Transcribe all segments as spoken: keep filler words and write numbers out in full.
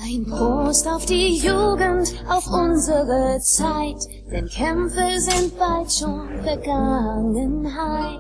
Ein Prost auf die Jugend, auf unsere Zeit, denn Kämpfe sind bald schon Vergangenheit.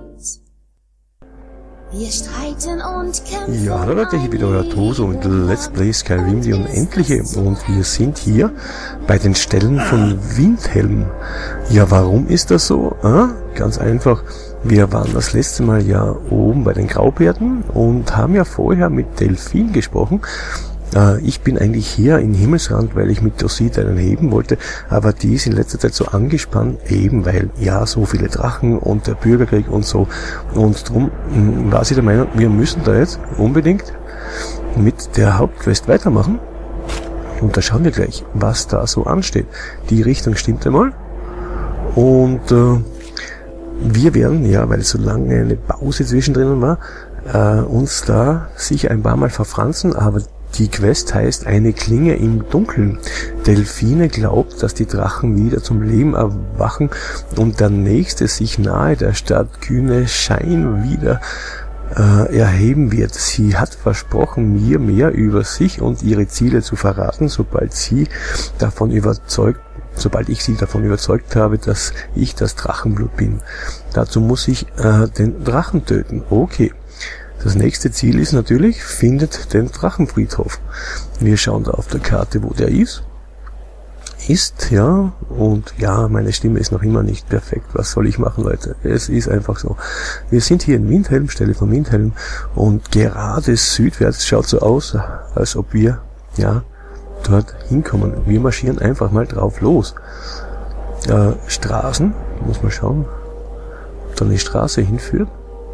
Wir streiten und kämpfen. Ja, hallo Leute, hier wieder euer Toso und Let's Play Skyrim, die Unendliche. Und wir sind hier bei den Stellen von Windhelm. Ja, warum ist das so? Ah, ganz einfach. Wir waren das letzte Mal ja oben bei den Graubärten und haben ja vorher mit Delphine gesprochen. Ich bin eigentlich hier in Himmelsrand, weil ich mit Dosit einen heben wollte, aber die ist in letzter Zeit so angespannt, eben weil, ja, so viele Drachen und der Bürgerkrieg und so. Und darum war sie der Meinung, wir müssen da jetzt unbedingt mit der Hauptquest weitermachen. Und da schauen wir gleich, was da so ansteht. Die Richtung stimmt einmal. Und äh, wir werden, ja, weil so lange eine Pause zwischendrin war, äh, uns da sicher ein paar Mal verfranzen, aber die Quest heißt eine Klinge im Dunkeln. Delphine glaubt, dass die Drachen wieder zum Leben erwachen und der nächste sich nahe der Stadt kühne Schein wieder äh, erheben wird. Sie hat versprochen, mir mehr über sich und ihre Ziele zu verraten, sobald sie davon überzeugt, sobald ich sie davon überzeugt habe, dass ich das Drachenblut bin. Dazu muss ich äh, den Drachen töten. Okay. Das nächste Ziel ist natürlich, findet den Drachenfriedhof. Wir schauen da auf der Karte, wo der ist. Ist, ja, und ja, meine Stimme ist noch immer nicht perfekt. Was soll ich machen, Leute? Es ist einfach so. Wir sind hier in Windhelm, Stelle von Windhelm, und gerade südwärts schaut so aus, als ob wir, ja, dort hinkommen. Wir marschieren einfach mal drauf los. Äh, Straßen, muss man schauen, ob da eine Straße hinführt.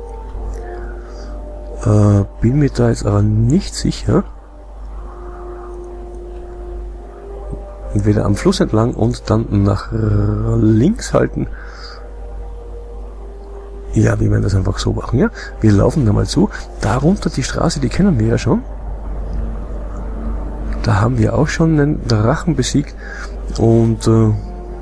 Äh, bin mir da jetzt aber nicht sicher. Entweder am Fluss entlang und dann nach links halten. Ja, wir werden das einfach so machen, ja. Wir laufen da mal zu. Darunter die Straße, die kennen wir ja schon. Da haben wir auch schon einen Drachen besiegt. Und äh,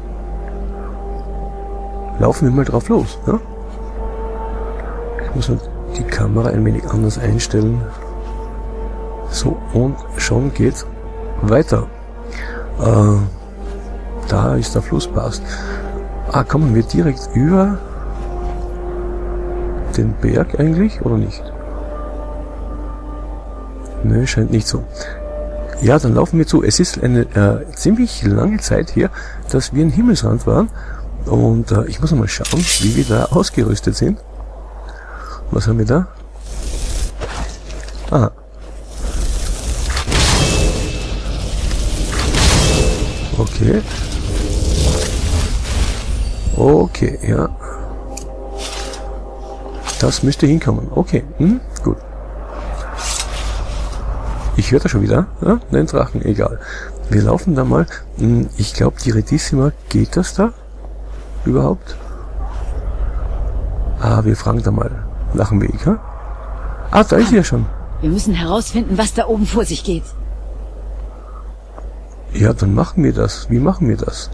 laufen wir mal drauf los, ja. Ich muss halt die Kamera ein wenig anders einstellen. So, und schon geht's weiter. Äh, da ist der Fluss, passt. Ah, kommen wir direkt über den Berg eigentlich, oder nicht? Ne, scheint nicht so. Ja, dann laufen wir zu. Es ist eine äh, ziemlich lange Zeit hier, dass wir in Himmelsrand waren. Und äh, ich muss mal schauen, wie wir da ausgerüstet sind. Was haben wir da? Aha. Okay. Okay, ja. Das müsste hinkommen. Okay, hm, gut. Ich höre da schon wieder, ja? Den Drachen, egal. Wir laufen da mal. Ich glaube, die Redissima, geht das da? Überhaupt? Ah, wir fragen da mal. Nach dem Weg, ja? Ah, da ist sie ja schon. Wir müssen herausfinden, was da oben vor sich geht. Ja, dann machen wir das. Wie machen wir das?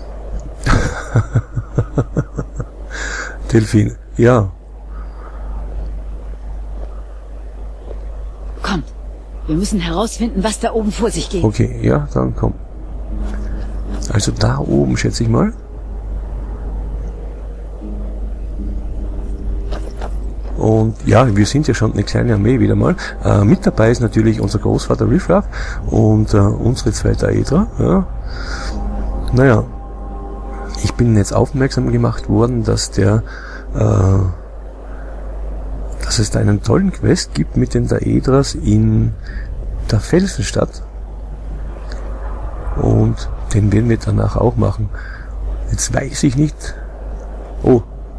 Delphine, ja. Kommt, wir müssen herausfinden, was da oben vor sich geht. Okay, ja, dann komm. Also da oben, schätze ich mal. Und ja, wir sind ja schon eine kleine Armee wieder mal. Äh, mit dabei ist natürlich unser Großvater Riffraff und äh, unsere zwei Daedra. Ja. Naja, ich bin jetzt aufmerksam gemacht worden, dass der, äh, dass es da einen tollen Quest gibt mit den Daedras in der Felsenstadt. Und den werden wir danach auch machen. Jetzt weiß ich nicht. Oh.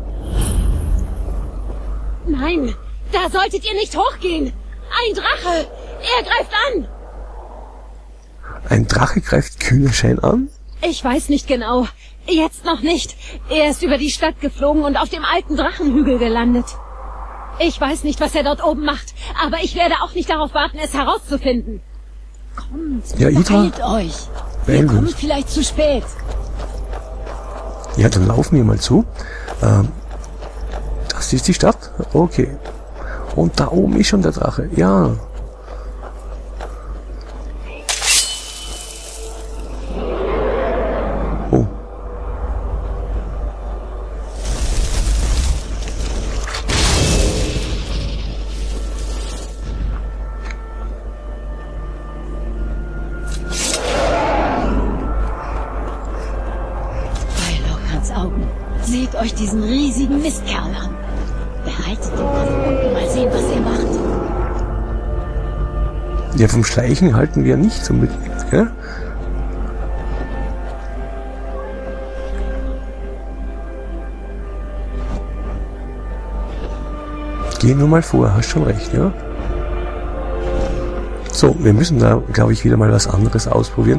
Nein, da solltet ihr nicht hochgehen. Ein Drache, er greift an. Ein Drache greift Kühnerschein an? Ich weiß nicht genau. Jetzt noch nicht. Er ist über die Stadt geflogen und auf dem alten Drachenhügel gelandet. Ich weiß nicht, was er dort oben macht, aber ich werde auch nicht darauf warten, es herauszufinden. Kommt, ja, beeilt euch. Wir kommen vielleicht zu spät. Ja, dann laufen wir mal zu. Ähm, das ist die Stadt. Okay. Und da oben ist schon der Drache. Ja. Schaut euch diesen riesigen Mistkerl an. Behaltet den Kopf unten, mal sehen, was er macht. Ja, vom Schleichen halten wir nichts unbedingt, gell? Geh nur mal vor, hast schon recht, ja? So, wir müssen da, glaube ich, wieder mal was anderes ausprobieren.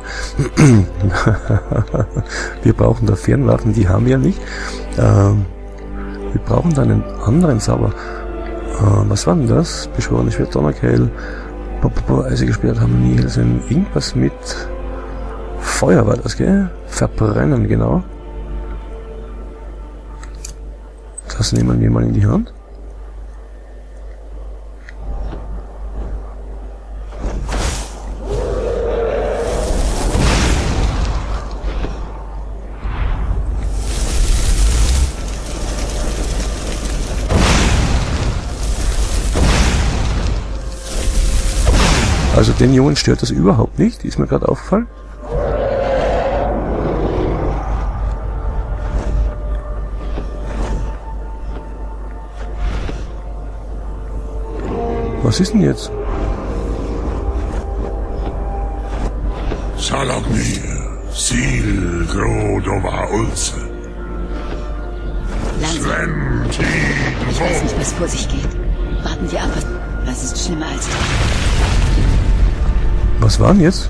Wir brauchen da Fernwaffen, die haben wir nicht. Ähm, wir brauchen da einen anderen Zauber. Äh, was war denn das? Beschworenes Schwert, Donnerkeil, eisige Schwert, Harmonie, also irgendwas mit Feuer war das, gell? Verbrennen, genau. Das nehmen wir mal in die Hand. Also den Jungen stört das überhaupt nicht, ist mir gerade aufgefallen. Was ist denn jetzt? Saloknir, Sil Grodova Ulze. Langsam. Ich weiß nicht, was vor sich geht. Warten wir ab. Was ist schlimmer als das? Was war denn jetzt?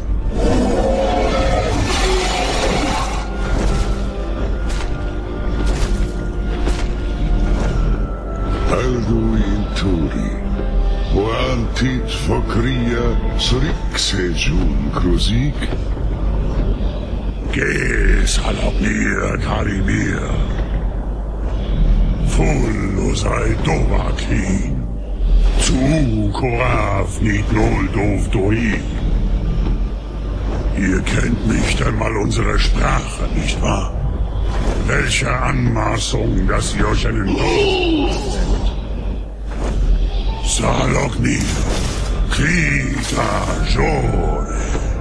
Alduin Turi, Oantit Fokria, Srixejun Krusik. Geh, Saloknir, Karimir. Fullo sei Dovakin. Zu Korav, nicht null doof Doin. Ihr kennt nicht einmal unsere Sprache, nicht wahr? Welche Anmaßung, dass ihr euch einen Tod nennt. Saloknir, Krita, Jore.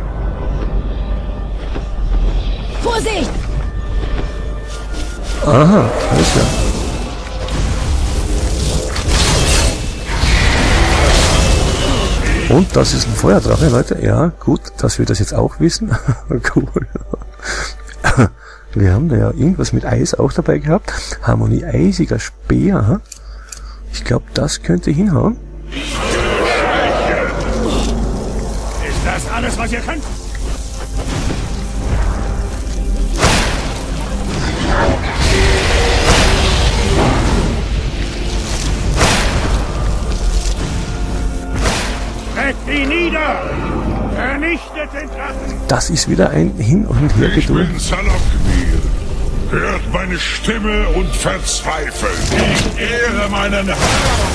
Vorsicht! Aha, alles klar. Und das ist ein Feuerdrache, Leute. Ja, gut, dass wir das jetzt auch wissen. Cool. Wir haben da ja irgendwas mit Eis auch dabei gehabt. Harmonie, eisiger Speer. Ich glaube, das könnte hinhauen. Ist das alles, was ihr könnt? Trägt ihn nieder! Vernichtet den Drachen! Das ist wieder ein Hin- und Her Ich geduld. bin Saloknir. Hört meine Stimme und verzweifelt. Ich ehre meinen Herrn.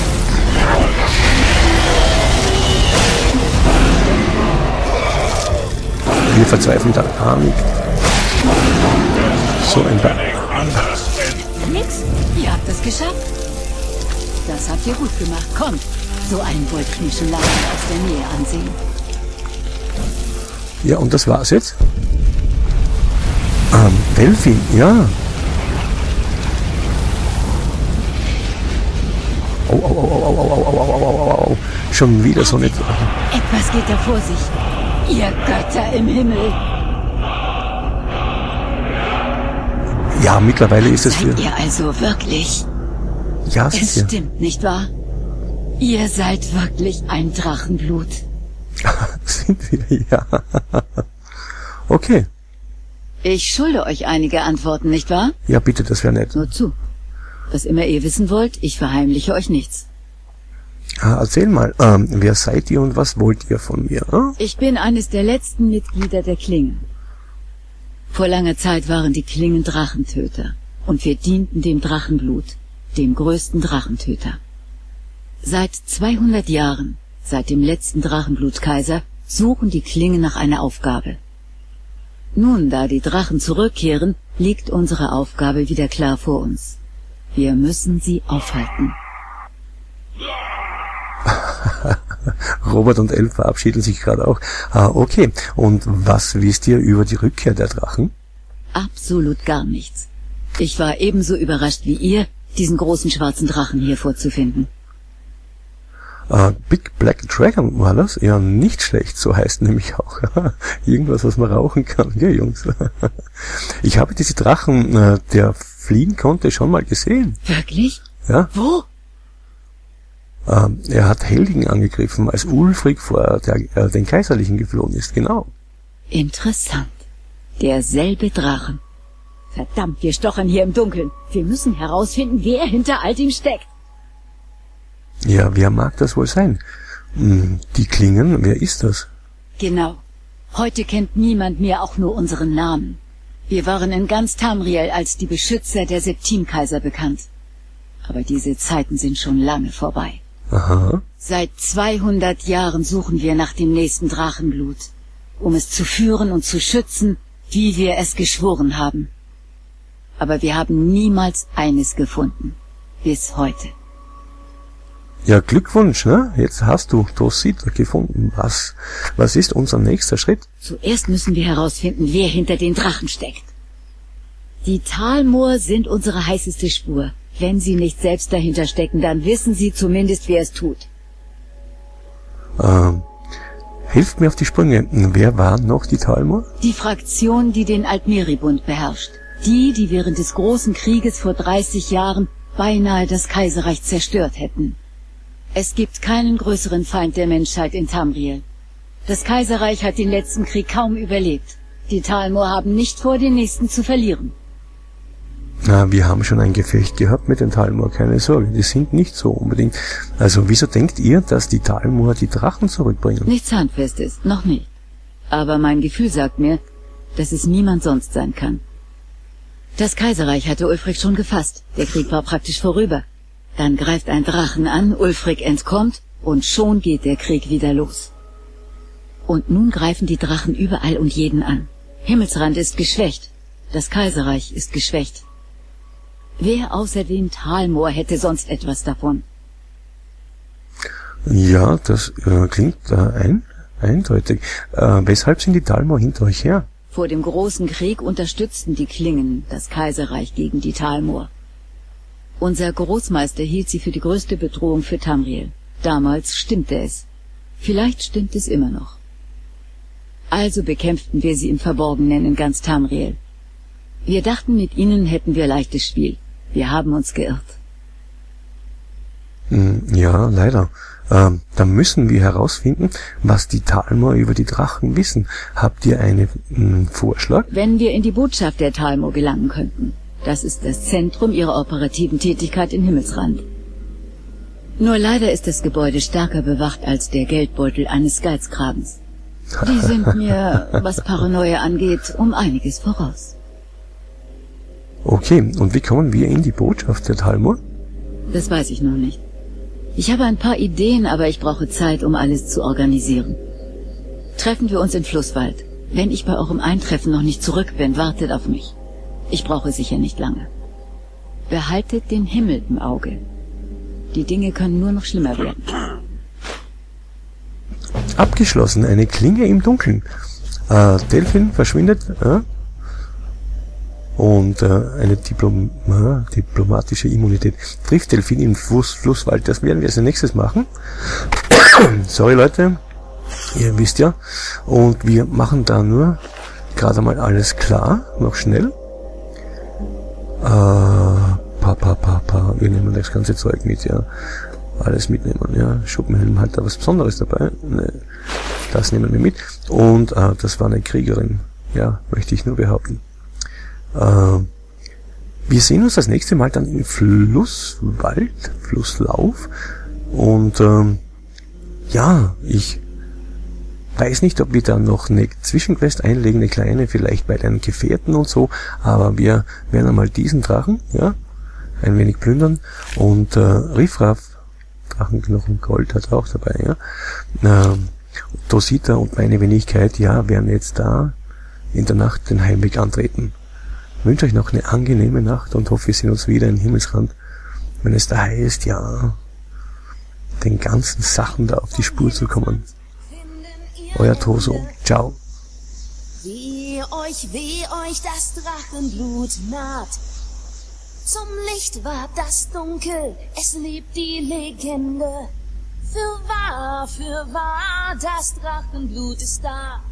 Wir verzweifeln da Panik. So ein Ba- Nix? Ihr habt es geschafft. Das habt ihr gut gemacht. Kommt. So einen wollte ich mir schon lange aus der Nähe ansehen. Ja, und das war's jetzt. Ähm, Delphin, ja. Au, au, au, au, au, au, au, au, au, au, au. Schon wieder so nicht. Etwas geht da vor sich. Ihr Götter im Himmel. Ja, mittlerweile ist es Seid für. ihr also wirklich? Ja, Es sind wir. stimmt, nicht wahr? Ihr seid wirklich ein Drachenblut. Sind wir, ja. Okay. Ich schulde euch einige Antworten, nicht wahr? Ja, bitte, das wäre nett. Nur zu. Was immer ihr wissen wollt, ich verheimliche euch nichts. Ah, erzähl mal, ähm, wer seid ihr und was wollt ihr von mir? Hm? Ich bin eines der letzten Mitglieder der Klingen. Vor langer Zeit waren die Klingen Drachentöter und wir dienten dem Drachenblut, dem größten Drachentöter. Seit zweihundert Jahren, seit dem letzten Drachenblutkaiser, suchen die Klingen nach einer Aufgabe. Nun, da die Drachen zurückkehren, liegt unsere Aufgabe wieder klar vor uns. Wir müssen sie aufhalten. Robert und Elf verabschieden sich gerade auch. Ah, okay. Und was wisst ihr über die Rückkehr der Drachen? Absolut gar nichts. Ich war ebenso überrascht wie ihr, diesen großen schwarzen Drachen hier vorzufinden. Uh, Big Black Dragon war das? Ja, nicht schlecht, so heißt nämlich auch. Irgendwas, was man rauchen kann, gell, Jungs? Ich habe diese Drachen, uh, der fliehen konnte, schon mal gesehen. Wirklich? Ja. Wo? Uh, er hat Heldigen angegriffen, als Ulfric vor der, äh, den Kaiserlichen geflohen ist, genau. Interessant. Derselbe Drachen. Verdammt, wir stochern hier im Dunkeln. Wir müssen herausfinden, wer hinter all dem steckt. Ja, wer mag das wohl sein? Die Klingen, wer ist das? Genau. Heute kennt niemand mehr auch nur unseren Namen. Wir waren in ganz Tamriel als die Beschützer der Septimkaiser bekannt. Aber diese Zeiten sind schon lange vorbei. Aha. Seit zweihundert Jahren suchen wir nach dem nächsten Drachenblut, um es zu führen und zu schützen, wie wir es geschworen haben. Aber wir haben niemals eines gefunden. Bis heute. Ja, Glückwunsch, ne? Jetzt hast du Tosita gefunden. Was, was ist unser nächster Schritt? Zuerst müssen wir herausfinden, wer hinter den Drachen steckt. Die Talmoor sind unsere heißeste Spur. Wenn sie nicht selbst dahinter stecken, dann wissen sie zumindest, wer es tut. Ähm, hilft mir auf die Sprünge. Wer waren noch die Talmoor? Die Fraktion, die den Altmeribund beherrscht. Die, die während des großen Krieges vor dreißig Jahren beinahe das Kaiserreich zerstört hätten. Es gibt keinen größeren Feind der Menschheit in Tamriel. Das Kaiserreich hat den letzten Krieg kaum überlebt. Die Talmoor haben nicht vor, den nächsten zu verlieren. Na, wir haben schon ein Gefecht gehabt mit den Talmoor, keine Sorge. Die sind nicht so unbedingt. Also, wieso denkt ihr, dass die Talmoor die Drachen zurückbringen? Nichts Handfestes, noch nicht. Aber mein Gefühl sagt mir, dass es niemand sonst sein kann. Das Kaiserreich hatte Ulfric schon gefasst. Der Krieg war praktisch vorüber. Dann greift ein Drachen an, Ulfric entkommt und schon geht der Krieg wieder los. Und nun greifen die Drachen überall und jeden an. Himmelsrand ist geschwächt. Das Kaiserreich ist geschwächt. Wer außer den Talmoor hätte sonst etwas davon? Ja, das äh, klingt äh, ein, eindeutig. Äh, weshalb sind die Talmoor hinter euch her? Vor dem großen Krieg unterstützten die Klingen das Kaiserreich gegen die Talmoor. Unser Großmeister hielt sie für die größte Bedrohung für Tamriel. Damals stimmte es. Vielleicht stimmt es immer noch. Also bekämpften wir sie im Verborgenen in ganz Tamriel. Wir dachten, mit ihnen hätten wir leichtes Spiel. Wir haben uns geirrt. Ja, leider. Ähm, da müssen wir herausfinden, was die Talmoor über die Drachen wissen. Habt ihr einen mh, Vorschlag? Wenn wir in die Botschaft der Talmoor gelangen könnten. Das ist das Zentrum ihrer operativen Tätigkeit in Himmelsrand. Nur leider ist das Gebäude stärker bewacht als der Geldbeutel eines Geizkrabens. Die sind mir, was Paranoia angeht, um einiges voraus. Okay, und wie kommen wir in die Botschaft der Talmoor? Das weiß ich noch nicht. Ich habe ein paar Ideen, aber ich brauche Zeit, um alles zu organisieren. Treffen wir uns in Flusswald. Wenn ich bei eurem Eintreffen noch nicht zurück bin, wartet auf mich. Ich brauche sicher nicht lange. Behaltet den Himmel im Auge. Die Dinge können nur noch schlimmer werden. Abgeschlossen, eine Klinge im Dunkeln. Äh, Delphin verschwindet. Äh? Und äh, eine Diplom äh, diplomatische Immunität trifft Delphin im Fluss, Flusswald. Das werden wir als nächstes machen. Sorry Leute, ihr wisst ja. Und wir machen da nur gerade mal alles klar, noch schnell. Äh, pa, pa, pa, pa. Wir nehmen das ganze Zeug mit, ja. Alles mitnehmen, ja. Schuppenhelm hat da was Besonderes dabei. Ne, das nehmen wir mit. Und äh, das war eine Kriegerin, ja, möchte ich nur behaupten. Äh, wir sehen uns das nächste Mal dann im Flusswald, Flusslauf. Und ähm, ja, ich weiß nicht, ob wir da noch eine Zwischenquest einlegen, eine kleine, vielleicht bei den Gefährten und so, aber wir werden einmal diesen Drachen, ja, ein wenig plündern und äh, Riffraff, Drachenknochen, Gold hat er auch dabei, ja. Ähm, Tosita und meine Wenigkeit, ja, werden jetzt da in der Nacht den Heimweg antreten. Ich wünsche euch noch eine angenehme Nacht und hoffe, wir sehen uns wieder in Himmelsrand, wenn es da heißt, ja, den ganzen Sachen da auf die Spur zu kommen. Euer Toso. Ciao. Weh euch, weh euch, das Drachenblut naht. Zum Licht war das Dunkel, es liebt die Legende. Für wahr, für wahr, das Drachenblut ist da.